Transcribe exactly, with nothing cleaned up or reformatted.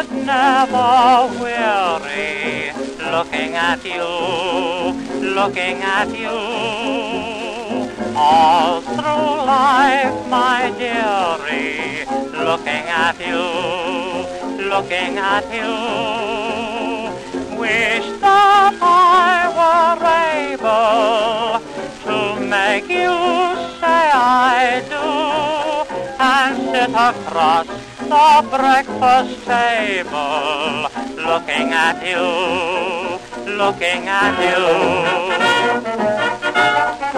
would never weary looking at you, looking at you. All through life, my dearie, looking at you, looking at you. Wish that I were able to make you say I do, and sit across the breakfast table, looking at you, looking at you.